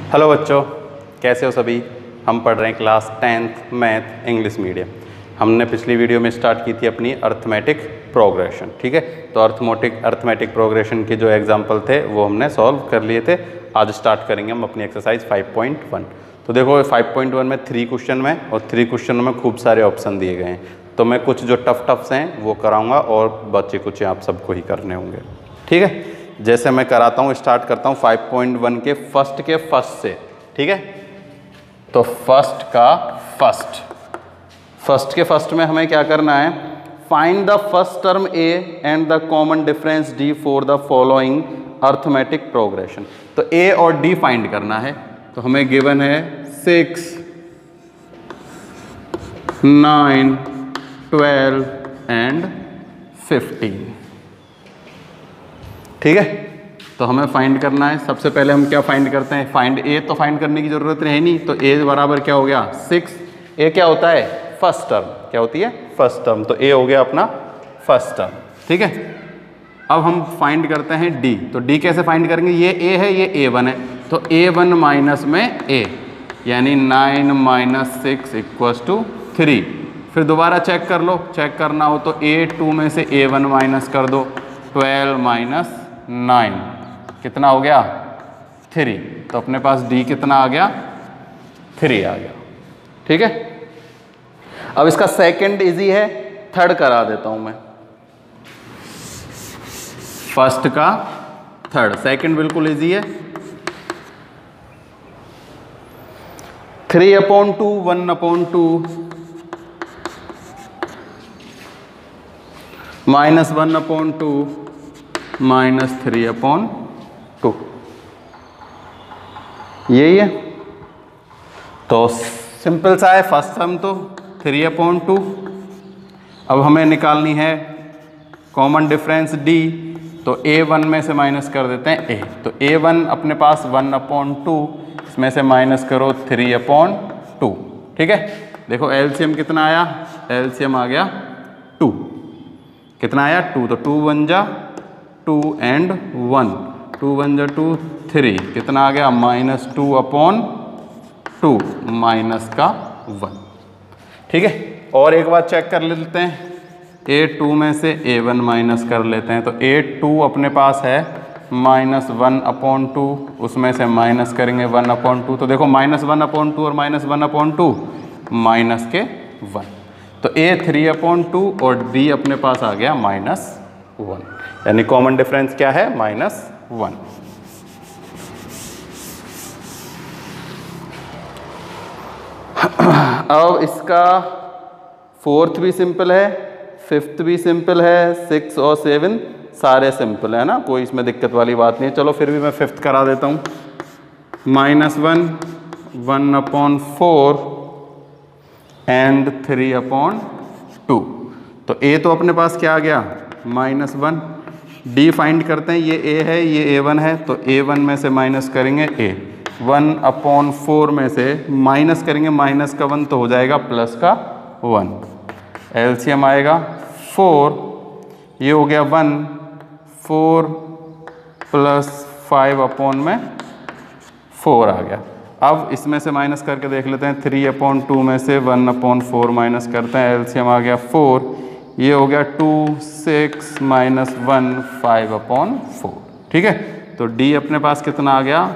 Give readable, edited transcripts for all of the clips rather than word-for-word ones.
Hello बच्चों, कैसे हो सभी। हम पढ़ रहे हैं class 10th math English medium. हमने पिछली वीडियो में स्टार्ट की थी अपनी अर्थमेटिक प्रोग्रेशन। ठीक है, तो अर्थमेटिक प्रोग्रेशन के जो एग्जाम्पल थे वो हमने सॉल्व कर लिए थे। आज स्टार्ट करेंगे हम अपनी एक्सरसाइज 5.1। तो देखो 5.1 में 3 क्वेश्चन में और 3 क्वेश्चनों में खूब सारे ऑप्शन दिए गए हैं। तो मैं कुछ जो टफ हैं वो कराऊंगा और बच्चे कुछ आप सबको ही करने होंगे। ठीक है, जैसे मैं कराता हूँ, स्टार्ट करता हूँ 5.1 के फर्स्ट से। ठीक है, तो फर्स्ट के फर्स्ट में हमें क्या करना है, find the first term a and the common difference d for the following arithmetic progression. तो ए और डी फाइंड करना है। तो हमें गिवन है 6, 9, 12 एंड 15। ठीक है, तो हमें फाइंड करना है। सबसे पहले हम क्या फाइंड करते हैं, फाइंड ए। तो फाइंड करने की जरूरत है नहीं, तो ए बराबर क्या हो गया 6। ए क्या होता है, फर्स्ट टर्म। क्या होती है, फर्स्ट टर्म। तो ए हो गया अपना फर्स्ट टर्म। ठीक है, अब हम फाइंड करते हैं डी। तो डी कैसे फाइंड करेंगे, ये ए है, ये A1 है। तो A1 माइनस में ए, यानी 9 - 6 = 3। फिर दोबारा चेक कर लो, चेक करना हो तो A2 में से A1 माइनस कर दो। 12 - 9 कितना हो गया 3। तो अपने पास डी कितना आ गया, 3 आ गया। ठीक है, अब इसका सेकंड इजी है, थर्ड करा देता हूं मैं। फर्स्ट का थर्ड, सेकंड बिल्कुल इजी है। 3/2 1/2 -1/2 -3/2 यही है। तो सिंपल सा है फर्स्ट टर्म तो 3/2। अब हमें निकालनी है कॉमन डिफरेंस डी। तो A1 में से माइनस कर देते हैं A। तो A1 अपने पास 1/2, इसमें से माइनस करो 3/2। ठीक है, देखो एलसीएम कितना आया, एलसीएम आ गया 2। कितना आया 2। तो 2 × 1 = 2 एंड 1, 2 × 1 = 2, 3 कितना आ गया -2/2 माइनस का 1। ठीक है, और एक बार चेक कर लेते हैं, A2 में से A1 माइनस कर लेते हैं। तो A2 अपने पास है -1/2, उसमें से माइनस करेंगे 1/2। तो देखो -1/2 और -1/2 माइनस के 1। तो A 3/2 और D अपने पास आ गया -1, यानी कॉमन डिफरेंस क्या है -1। अब इसका फोर्थ भी सिंपल है, फिफ्थ भी सिंपल है, 6 और 7 सारे सिंपल है ना, कोई इसमें दिक्कत वाली बात नहीं है। चलो फिर भी मैं फिफ्थ करा देता हूँ। -1 1/4 एंड 3/2। तो A तो अपने पास क्या आ गया -1। D फाइंड करते हैं, ये A है, ये A1 है। तो A1 में से माइनस करेंगे A। 1/4 में से माइनस करेंगे माइनस का 1 तो हो जाएगा प्लस का 1। एलसीएम आएगा 4, ये हो गया 1, 4 + 5/4 आ गया। अब इसमें से माइनस करके देख लेते हैं, 3/2 में से 1/4 माइनस करते हैं, एलसीएम आ गया 4, ये हो गया 2, 6 - 1 5/4। ठीक है, तो डी अपने पास कितना आ गया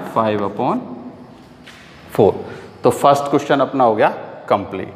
5/4। तो फर्स्ट क्वेश्चन अपना हो गया कंप्लीट।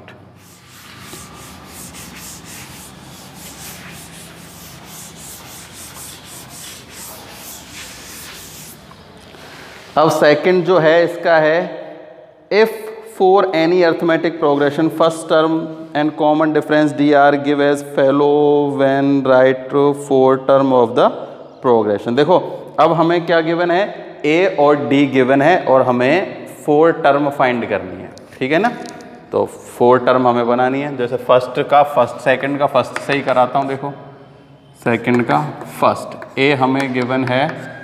अब सेकंड जो है इसका है, if for any arithmetic progression first term and common difference d are give as follow when write 4 term of the progression. देखो अब हमें क्या गिवन है, ए और डी गिवन है और हमें 4 टर्म फाइंड करनी है। ठीक है ना, तो 4 टर्म हमें बनानी है। जैसे फर्स्ट का फर्स्ट, सेकंड का फर्स्ट से ही कराता हूँ। देखो सेकंड का फर्स्ट, ए हमें गिवन है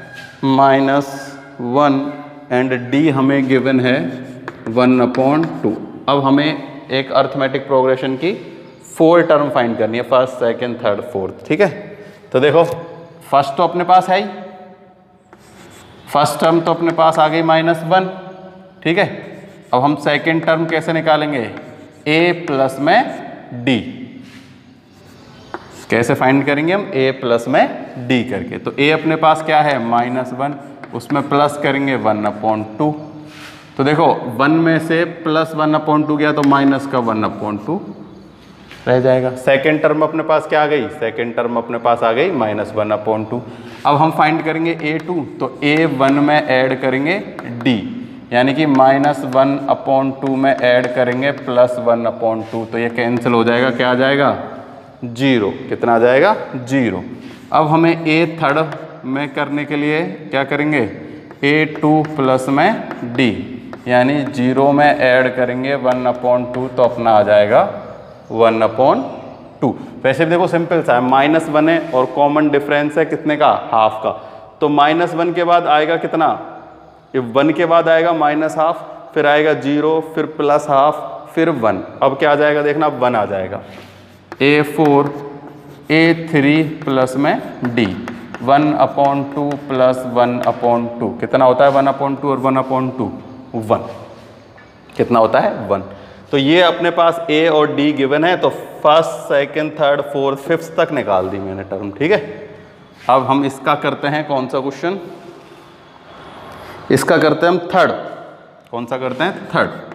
-1 एंड डी हमें गिवन है 1/2। अब हमें एक अर्थमेटिक प्रोग्रेशन की 4 टर्म फाइंड करनी है, फर्स्ट, सेकंड, थर्ड, फोर्थ। ठीक है, तो देखो फर्स्ट तो अपने पास है ही, फर्स्ट टर्म तो अपने पास आ गई -1, ठीक है। अब हम सेकेंड टर्म कैसे निकालेंगे, a प्लस में d कैसे फाइंड करेंगे हम, a प्लस में d करके। तो a अपने पास क्या है -1, उसमें प्लस करेंगे 1/2। तो देखो 1 में से प्लस 1/2 गया तो माइनस का 1/2 रह जाएगा। सेकेंड टर्म अपने पास क्या आ गई, सेकेंड टर्म अपने पास आ गई -1/2। अब हम फाइंड करेंगे a2, तो a1 में ऐड करेंगे d, यानी कि -1/2 में ऐड करेंगे +1/2, तो ये कैंसिल हो जाएगा, क्या आ जाएगा 0। कितना आ जाएगा 0। अब हमें a थर्ड में करने के लिए क्या करेंगे, a2 प्लस में d, यानी 0 में ऐड करेंगे 1/2, तो अपना आ जाएगा 1/2। वैसे भी देखो सिंपल सा है, -1 है और कॉमन डिफरेंस है कितने का, हाफ का। तो -1 के बाद आएगा कितना, 1 के बाद आएगा -1/2, फिर आएगा 0, फिर +1/2, फिर 1। अब क्या आ जाएगा देखना, 1 आ जाएगा। a4 a3 प्लस में d 1/2 प्लस 1/2 कितना होता है 1/2 और 1/2 1 कितना होता है 1। तो ये अपने पास a और d गिवन है, तो first second third fourth fifth तक निकाल दी मैंने टर्म, ठीक है। अब हम इसका करते हैं कौन सा क्वेश्चन, इसका करते हैं हम थर्ड। कौन सा करते हैं, थर्ड।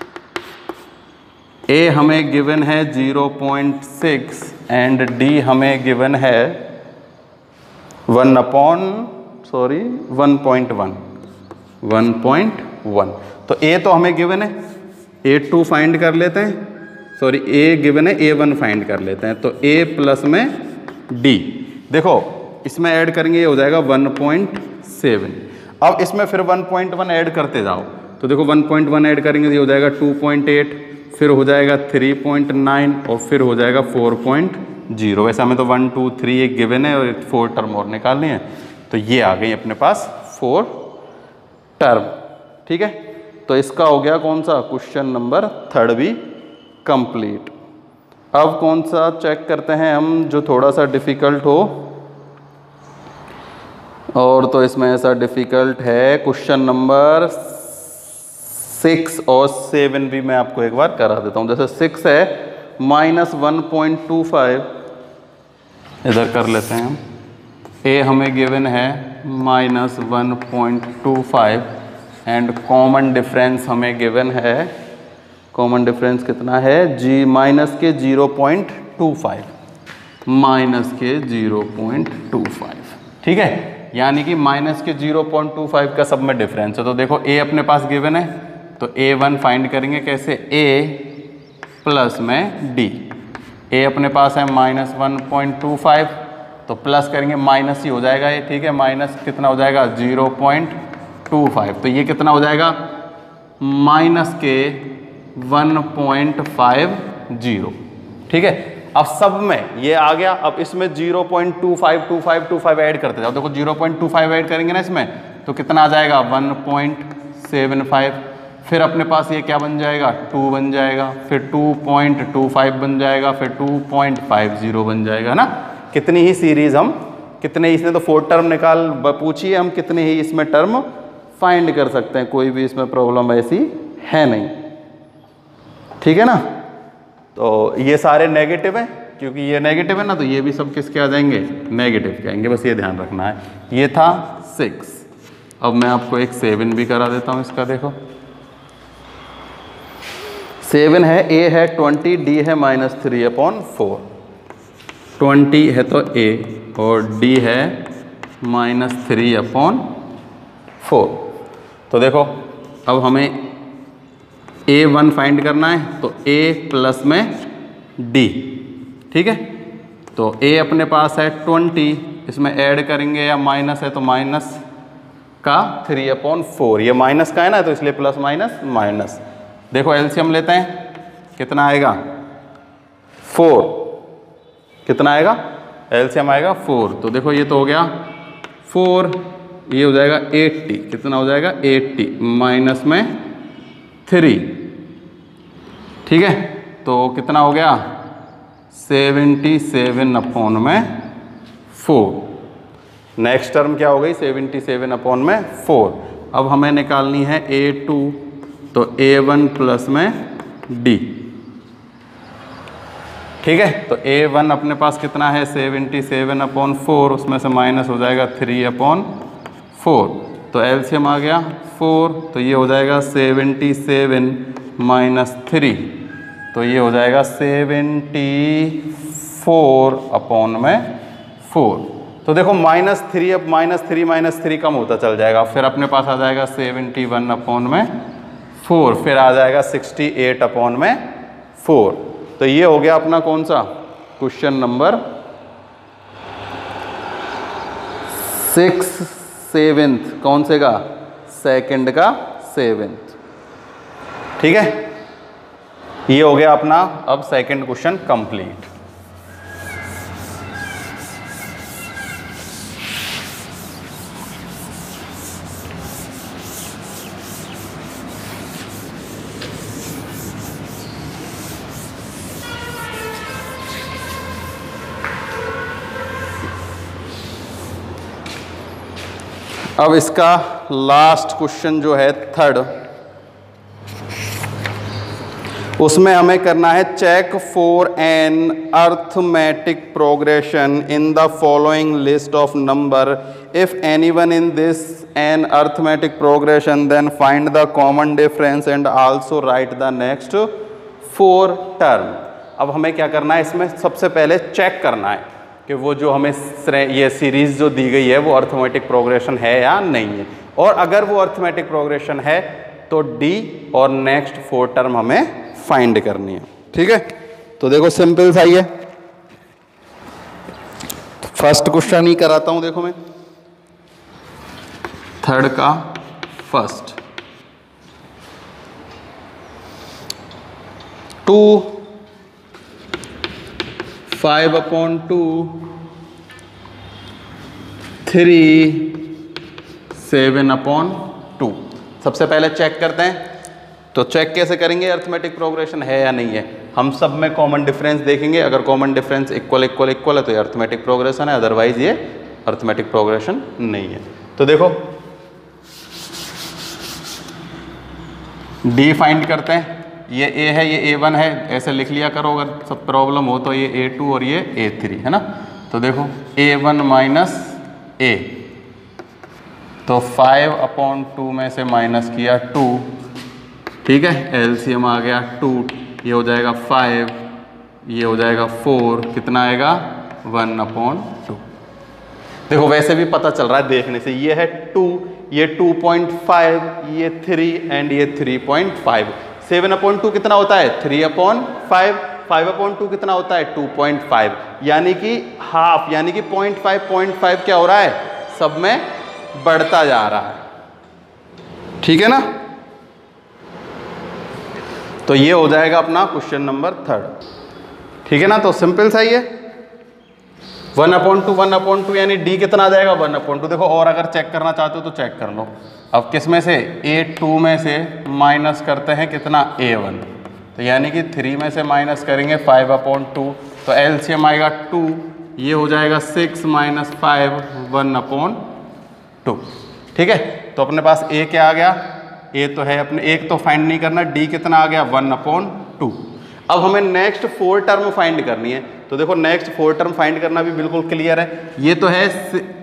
a हमें गिवन है 0.6 एंड d हमें गिवन है 1.1। तो a तो हमें गिवन है, a2 फाइंड कर लेते हैं, सॉरी a गिवन है, a1 फाइंड कर लेते हैं। तो a प्लस में d, देखो इसमें ऐड करेंगे, ये हो जाएगा 1.7। अब इसमें फिर 1.1 ऐड करते जाओ, तो देखो 1.1 ऐड करेंगे, ये हो जाएगा 2.8, फिर हो जाएगा 3.9 और फिर हो जाएगा 4.0। वैसे हमें तो 1 2 3 एक गिवन है और 4 टर्म और निकालनी है, तो ये आ गई अपने पास 4 टर्म, ठीक है। तो इसका हो गया कौन सा, क्वेश्चन नंबर थर्ड भी कंप्लीट। अब कौन सा चेक करते हैं हम, जो थोड़ा सा डिफिकल्ट हो, और तो इसमें ऐसा डिफिकल्ट है क्वेश्चन नंबर 6 और 7 भी मैं आपको एक बार करा देता हूँ। जैसे 6 है -1.25, इधर कर लेते हैं हम। a हमें गिवन है -1.25 एंड कॉमन डिफरेंस हमें गिवन है, कॉमन डिफरेंस कितना है माइनस के 0.25, माइनस के 0.25, ठीक है। यानी कि माइनस के 0.25 का सब में डिफरेंस है। तो देखो a अपने पास गिवन है, तो a1 फाइंड करेंगे कैसे, a प्लस में d। a अपने पास है -1.25, तो प्लस करेंगे माइनस ही हो जाएगा ये, ठीक है। माइनस कितना हो जाएगा 0.25, तो ये कितना हो जाएगा माइनस के 1.50, ठीक है। अब सब में ये आ गया, अब इसमें 0.25 ऐड करते जाओ। देखो 0.25 ऐड करेंगे ना इसमें, तो कितना आ जाएगा 1.75, फिर अपने पास ये क्या बन जाएगा 2 बन जाएगा, फिर 2.25 बन जाएगा, फिर 2.50 बन जाएगा ना। कितनी ही सीरीज हम, कितने ही, इसने तो 4 टर्म निकाल पूछी है, हम कितने ही इसमें टर्म फाइंड कर सकते हैं, कोई भी इसमें प्रॉब्लम ऐसी है नहीं, ठीक है ना। तो ये सारे नेगेटिव हैं, क्योंकि ये नेगेटिव है ना, तो ये भी सब किसके आ जाएंगे, नेगेटिव के आएंगे, बस ये ध्यान रखना है। ये था 6। अब मैं आपको एक 7 भी करा देता हूँ इसका। देखो 7 है, a है 20, d है -3/4। 20 है तो a और d है -3/4। तो देखो अब हमें a1 फाइंड करना है, तो a प्लस में d, ठीक है। तो a अपने पास है 20, इसमें ऐड करेंगे, या माइनस है तो माइनस का 3/4, ये माइनस का है ना, तो इसलिए प्लस माइनस माइनस। देखो एलसीएम लेते हैं, कितना आएगा 4, कितना आएगा एलसीएम आएगा 4। तो देखो ये तो हो गया 4, ये हो जाएगा 80, कितना हो जाएगा 80 माइनस में 3, ठीक है। तो कितना हो गया 77/4। नेक्स्ट टर्म क्या हो गई 77/4। अब हमें निकालनी है a2 तो A1 प्लस में D। ठीक है, तो A1 अपने पास कितना है 77/4, उसमें से माइनस हो जाएगा 3/4, तो एलसीएम आ गया 4, तो ये हो जाएगा 77 माइनस 3, तो ये हो जाएगा 74/4। तो देखो -3, अब -3 कम होता चल जाएगा, फिर अपने पास आ जाएगा 71/4, फिर आ जाएगा 68/4। तो ये हो गया अपना कौन सा क्वेश्चन नंबर 7th, कौन से का, सेकंड का 7th। ठीक है, ये हो गया अपना अब सेकंड क्वेश्चन कंप्लीट। अब इसका लास्ट क्वेश्चन जो है थर्ड, उसमें हमें करना है check for an arithmetic progression in the following list of number, if anyone in this an arithmetic progression then find the common difference and also write the next 4 term. अब हमें क्या करना है, इसमें सबसे पहले चेक करना है कि वो जो हमें ये सीरीज जो दी गई है वो अर्थमेटिक प्रोग्रेशन है या नहीं है, और अगर वो अर्थमेटिक प्रोग्रेशन है तो डी और नेक्स्ट 4 टर्म हमें फाइंड करनी है। ठीक है, तो देखो सिंपल सा ही है, फर्स्ट क्वेश्चन ही कराता हूं। देखो मैं थर्ड का फर्स्ट 2 5/2 3 7/2। सबसे पहले चेक करते हैं, तो चेक कैसे करेंगे अर्थमेटिक प्रोग्रेशन है या नहीं है। हम सब में कॉमन डिफरेंस देखेंगे, अगर कॉमन डिफरेंस इक्वल है तो ये अर्थमेटिक प्रोग्रेशन है, अदरवाइज ये अर्थमेटिक प्रोग्रेशन नहीं है। तो देखो डी फाइंड करते हैं, ये ए है ये A1 है, ऐसे लिख लिया करो, अगर सब प्रॉब्लम हो तो ये A2 और ये A3 है ना। तो देखो A1 माइनस A, तो 5/2 में से माइनस किया 2, ठीक है, एलसीएम आ गया 2, ये हो जाएगा 5, ये हो जाएगा 4, कितना आएगा 1/2। देखो वैसे भी पता चल रहा है देखने से, ये है 2, ये 2.5, ये 3 एंड ये 3.5। 7/2 कितना होता है 3/5, 5/2 कितना होता है 2.5, यानी कि हाफ, यानी कि 0.5 क्या हो रहा है, सब में बढ़ता जा रहा है। ठीक है ना, तो ये हो जाएगा अपना क्वेश्चन नंबर थर्ड। ठीक है ना, तो सिंपल सा ही है, 1/2 यानी डी कितना आ जाएगा 1/2। देखो और अगर चेक करना चाहते हो तो चेक कर लो। अब किस में से A2 में से माइनस करते हैं कितना A1, तो यानी कि 3 में से माइनस करेंगे 5/2, तो एलसीएम आएगा 2, ये हो जाएगा 6 माइनस 5 1/2। ठीक है, तो अपने पास A क्या आ गया, A तो है अपने, एक तो फाइंड नहीं करना, D कितना आ गया 1/2। अब हमें नेक्स्ट 4 टर्म फाइंड करनी है, तो देखो नेक्स्ट 4 टर्म फाइंड करना भी बिल्कुल क्लियर है। ये तो है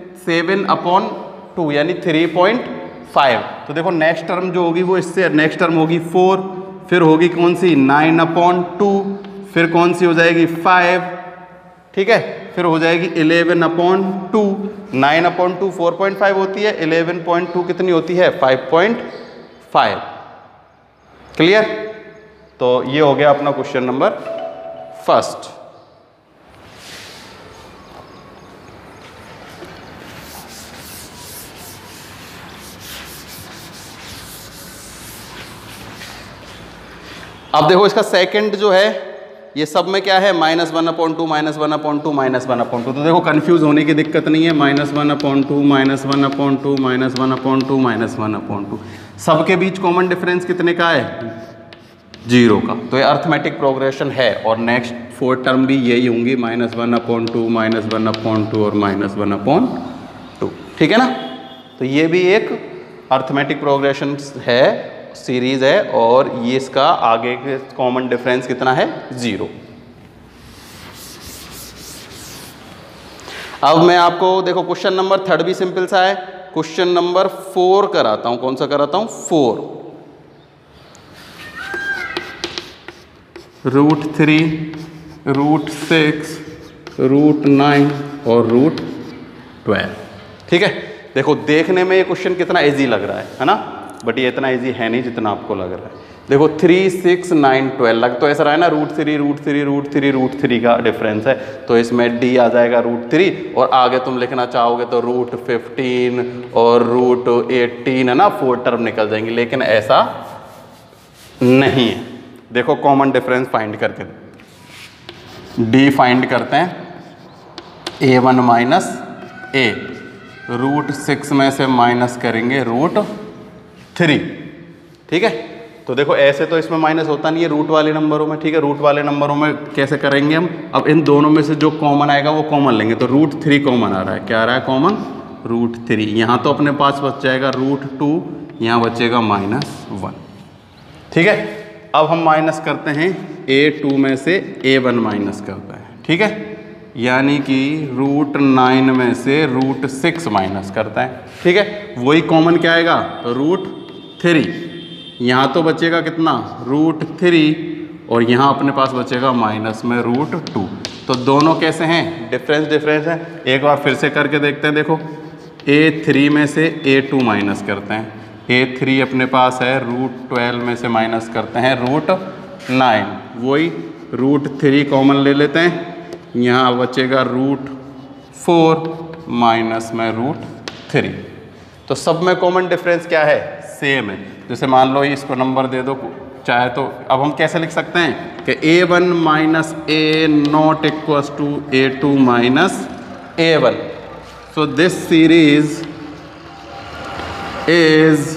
7/2 यानी 3.5, तो देखो नेक्स्ट टर्म जो होगी वो इससे नेक्स्ट टर्म होगी 4, फिर होगी कौन सी 9/2, फिर कौन सी हो जाएगी 5, ठीक है, फिर हो जाएगी 11/2। 9/2 4.5 होती है, 11.2 कितनी होती है 5.5। क्लियर, तो ये हो गया अपना क्वेश्चन नंबर फर्स्ट। अब देखो इसका सेकंड जो है ये सब में क्या है -1/2 -1/2 -1/2। तो देखो कंफ्यूज होने की दिक्कत नहीं है, -1/2 -1/2 -1/2 -1/2, सबके बीच कॉमन डिफरेंस कितने का है 0 का। तो ये अर्थमेटिक प्रोग्रेशन है, और नेक्स्ट 4 टर्म भी यही होंगी -1/2 -1/2 और -1/2। ठीक है ना, तो ये भी एक अर्थमेटिक प्रोग्रेशन है सीरीज है और ये इसका आगे के कॉमन डिफरेंस कितना है 0। अब मैं आपको देखो क्वेश्चन नंबर 3 भी सिंपल सा है। क्वेश्चन नंबर 4 कराता हूं। कौन सा कराता हूं? 4। √3, √6, √9 और √12। ठीक है, देखो देखने में ये क्वेश्चन कितना इजी लग रहा है ना, बट ये इतना इजी है नहीं जितना आपको लग रहा है। देखो 3, 6, 9, 12 लग तो ऐसा रहा है ना, √3 का डिफरेंस है, तो इसमें D आ जाएगा √3 और आगे तुम लिखना चाहोगे तो √15 और √18 है ना, 4 टर्म निकल जाएंगे, लेकिन ऐसा नहीं है। देखो कॉमन डिफरेंस फाइंड करके D फाइंड करते हैं, A1 माइनस A, √6 में से माइनस करेंगे √3। ठीक है, तो देखो ऐसे तो इसमें माइनस होता नहीं है रूट वाले नंबरों में। ठीक है, रूट वाले नंबरों में कैसे करेंगे हम? अब इन दोनों में से जो कॉमन आएगा वो कॉमन लेंगे, तो √3 कॉमन आ रहा है। क्या आ रहा है कॉमन? √3। यहाँ तो अपने पास बच जाएगा √2, यहाँ बचेगा -1। ठीक है, अब हम माइनस करते हैं A2 में से A1 माइनस करते हैं। ठीक है, यानी कि √9 में से √6 माइनस करता है। ठीक है, वही कॉमन क्या आएगा? √3। यहाँ तो बचेगा कितना? √3 और यहाँ अपने पास बचेगा माइनस में √2। तो दोनों कैसे हैं? डिफरेंस है। एक बार फिर से करके देखते हैं। देखो A3 में से A2 माइनस करते हैं, A3 अपने पास है, √12 में से माइनस करते हैं √9, वही √3 कॉमन ले लेते हैं, यहाँ बचेगा √4 माइनस में √3। तो सब में कॉमन डिफरेंस क्या है? सेम है। जैसे मान लो इसको नंबर दे दो चाहे तो, अब हम कैसे लिख सकते हैं कि A1 minus A not equals to A2 minus A1। So this series is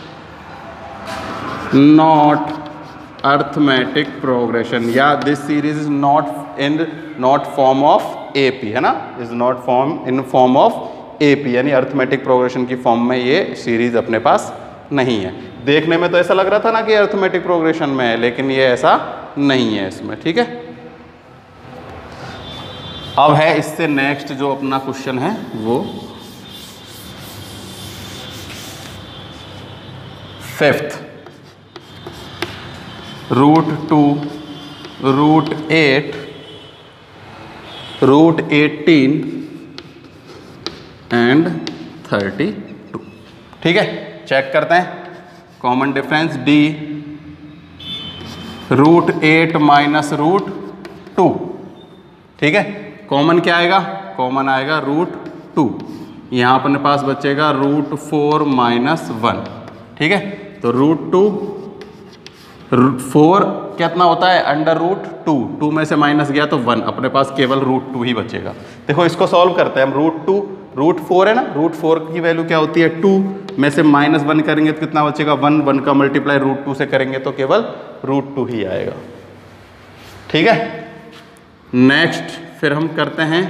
not arithmetic progression, या this series is not form of AP, है ना, is not form in form of AP, यानी अर्थमेटिक प्रोग्रेशन की form में ये series अपने पास नहीं है। देखने में तो ऐसा लग रहा था ना कि अर्थमेटिक प्रोग्रेशन में है, लेकिन ये ऐसा नहीं है इसमें। ठीक है, अब है इससे नेक्स्ट जो अपना क्वेश्चन है वो 5th, √2, √8, √18 एंड 32। ठीक है, चेक करते हैं कॉमन डिफरेंस D, √8 माइनस √2। ठीक है, कॉमन क्या आएगा? कॉमन आएगा √2, यहाँ अपने पास बचेगा √4 माइनस 1। ठीक है, तो √4 कितना होता है? √2, 2 में से माइनस गया तो 1, अपने पास केवल √2 ही बचेगा। देखो इसको सॉल्व करते हैं हम। √4 है ना, √4 की वैल्यू क्या होती है? 2 में से -1 करेंगे तो कितना बचेगा? 1 का मल्टीप्लाई √2 से करेंगे तो केवल √2 ही आएगा। ठीक है, नेक्स्ट फिर हम करते हैं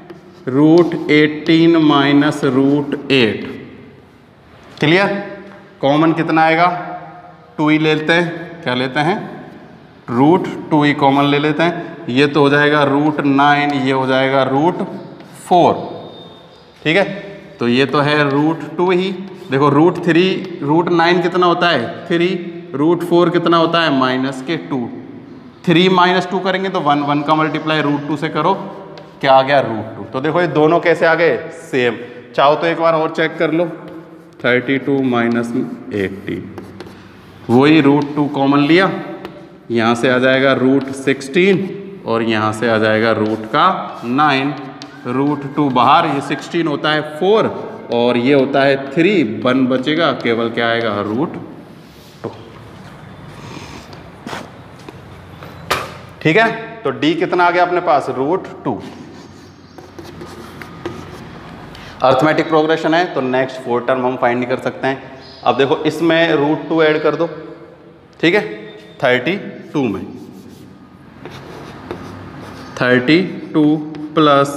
√18 माइनस √8। क्लियर? कॉमन कितना आएगा? 2 ही लेते हैं। क्या लेते हैं? √2 ही कॉमन ले लेते हैं। ये तो हो जाएगा √9, ये हो जाएगा √4। ठीक है, तो ये तो है √2 ही। देखो √9 कितना होता है? 3, √4 कितना होता है? -2। 3 - 2 करेंगे तो 1 का मल्टीप्लाई √2 से करो, क्या आ गया? √2। तो देखो ये दोनों कैसे आ गए? सेम। चाहो तो एक बार और चेक कर लो, 32 माइनस 80, वही √2 कॉमन लिया, यहाँ से आ जाएगा √16 और यहाँ से आ जाएगा √9। √2 बाहर, ये 16 होता है 4 और ये होता है 3, 1 बचेगा, केवल क्या आएगा? √2। ठीक है, तो D कितना आ गया अपने पास? √2। अर्थमेटिक प्रोग्रेशन है तो नेक्स्ट 4 टर्म हम फाइंड कर सकते हैं। अब देखो इसमें √2 ऐड कर दो। ठीक है, 32 में 32 प्लस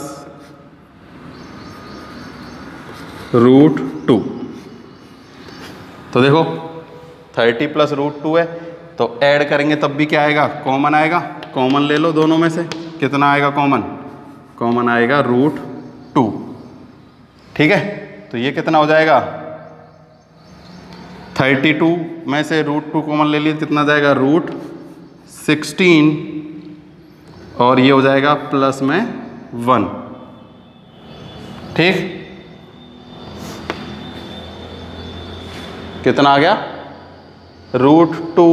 √2, तो देखो 30 प्लस रूट 2 है, तो ऐड करेंगे तब भी क्या आएगा, कॉमन आएगा। कॉमन ले लो दोनों में से, कितना आएगा कॉमन, कॉमन आएगा रूट 2। ठीक है, तो ये कितना हो जाएगा, 32 में से रूट 2 कॉमन ले लिए, कितना जाएगा रूट 16, और ये हो जाएगा प्लस में 1। ठीक, कितना आ गया, रूट 2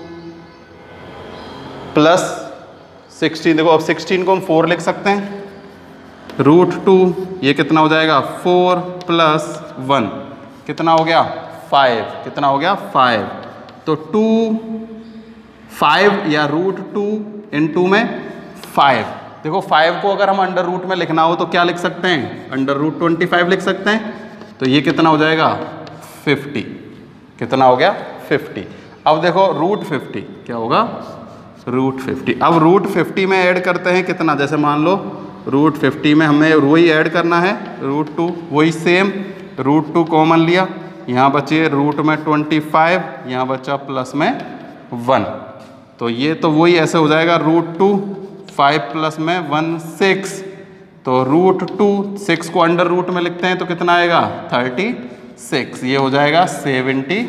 प्लस 16। देखो अब 16 को हम 4 लिख सकते हैं, रूट 2 ये कितना हो जाएगा 4 प्लस 1, कितना हो गया 5, कितना हो गया 5। तो 2 5 या रूट 2 इंटू में 5। देखो 5 को अगर हम अंडर रूट में लिखना हो तो क्या लिख सकते हैं, अंडर रूट 25 लिख सकते हैं। तो ये कितना हो जाएगा 50, कितना हो गया 50। अब देखो रूट 50 क्या होगा, रूट 50। अब रूट 50 में ऐड करते हैं कितना, जैसे मान लो रूट 50 में हमें वही ऐड करना है रूट 2, वही सेम रूट 2 कॉमन लिया, यहाँ बचे रूट में 25, यहाँ बचा प्लस में 1। तो ये तो वही ऐसे हो जाएगा रूट 2 5 प्लस में 1 6। तो रूट 2 6 को अंडर रूट में लिखते हैं तो कितना आएगा 36, ये हो जाएगा 72।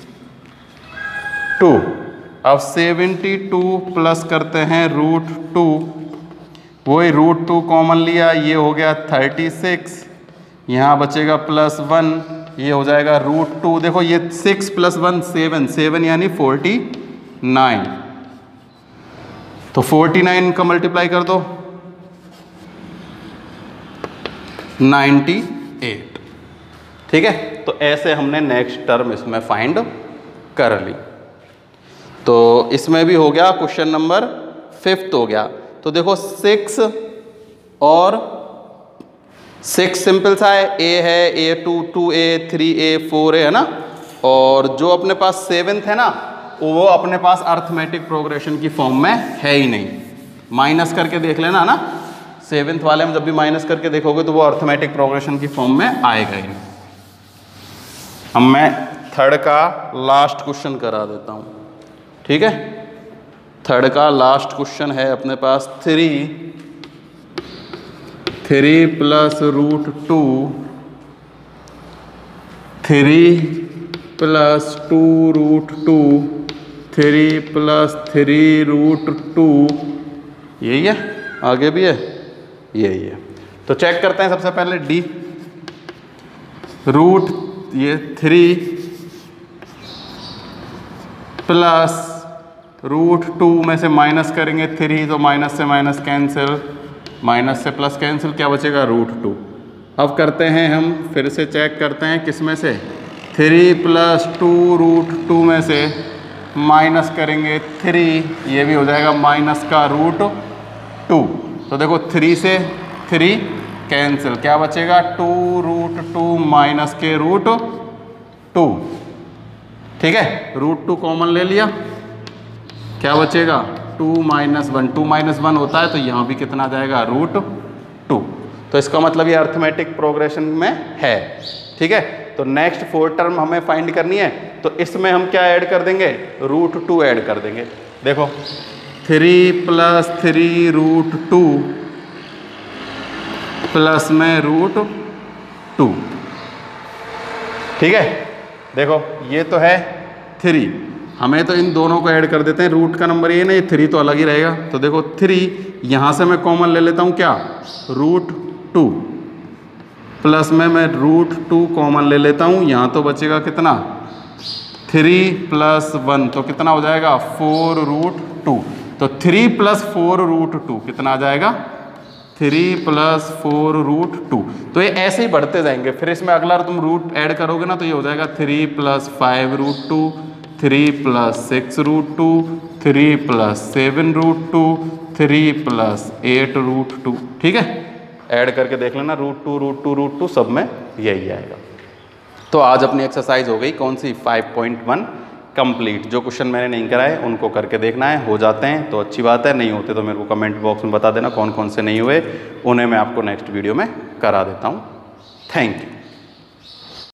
अब 72 प्लस करते हैं रूट 2, वही रूट 2 कॉमन लिया, ये हो गया 36, यहाँ बचेगा प्लस 1, ये हो जाएगा रूट 2। देखो ये 6 प्लस 1 7, 7 यानी 49। तो 49 का मल्टीप्लाई कर दो 98। ठीक है, तो ऐसे हमने नेक्स्ट टर्म इसमें फाइंड कर ली। तो इसमें भी हो गया, क्वेश्चन नंबर 5 हो गया। तो देखो 6 और 6 सिंपल सा है, a है, a2 2a 3a 4a है ना, और जो अपने पास 7th है ना वो अपने पास अर्थमेटिक प्रोग्रेशन की फॉर्म में है ही नहीं। माइनस करके देख लेना ना, 7th वाले में जब भी माइनस करके देखोगे तो वो अर्थमेटिक प्रोग्रेशन की फॉर्म में आएगा ही। अब मैं 3rd का लास्ट क्वेश्चन करा देता हूँ। ठीक है, 3rd का लास्ट क्वेश्चन है अपने पास 3 plus root 2 3 plus 2 root 2 3 plus 3 root 2, यही है, आगे भी है, यही है। तो चेक करते हैं सबसे पहले डी रूट, ये 3 प्लस रूट 2 में से माइनस करेंगे 3, तो माइनस से माइनस कैंसिल, माइनस से प्लस कैंसिल, क्या बचेगा रूट 2। अब करते हैं हम फिर से चेक करते हैं किस में से, 3 प्लस 2 रूट 2 में से माइनस करेंगे 3, ये भी हो जाएगा माइनस का रूट 2। तो देखो 3 से 3 कैंसिल, क्या बचेगा 2 रूट 2 माइनस के रूट 2। ठीक है, रूट 2 कॉमन ले लिया, क्या बचेगा 2 माइनस 1, 2 माइनस 1 होता है, तो यहाँ भी कितना आ जाएगा रूट 2। तो इसका मतलब ये अर्थमेटिक प्रोग्रेशन में है। ठीक है, तो नेक्स्ट 4th टर्म हमें फाइंड करनी है, तो इसमें हम क्या ऐड कर देंगे, रूट 2 ऐड कर देंगे। देखो 3 प्लस 3 रूट 2 प्लस में रूट 2। ठीक है, देखो ये तो है 3, हमें तो इन दोनों को ऐड कर देते हैं, रूट का नंबर ये ना, ये 3 तो अलग ही रहेगा। तो देखो 3 यहाँ से मैं कॉमन ले लेता हूँ, क्या रूट 2 प्लस में मैं रूट 2 कॉमन ले लेता हूँ, यहाँ तो बचेगा कितना 3 प्लस 1, तो कितना हो जाएगा 4 रूट 2। तो 3 प्लस 4 रूट 2 कितना आ जाएगा 3 प्लस 4 रूट 2। तो ये ऐसे ही बढ़ते जाएंगे, फिर इसमें अगला तुम रूट ऐड करोगे ना तो ये हो जाएगा 3 plus 5 root 2, 3 plus 6 root 2, 3 plus 7 root 2, 3 plus 8 root 2। ठीक है, ऐड करके देख लेना, रूट 2 रूट 2 रूट 2 सब में यही आएगा। तो आज अपनी एक्सरसाइज हो गई कौन सी 5.1 कंप्लीट। जो क्वेश्चन मैंने नहीं कराए उनको करके देखना है, हो जाते हैं तो अच्छी बात है, नहीं होते तो मेरे को कमेंट बॉक्स में बता देना कौन कौन से नहीं हुए, उन्हें मैं आपको नेक्स्ट वीडियो में करा देता हूँ। Thank you.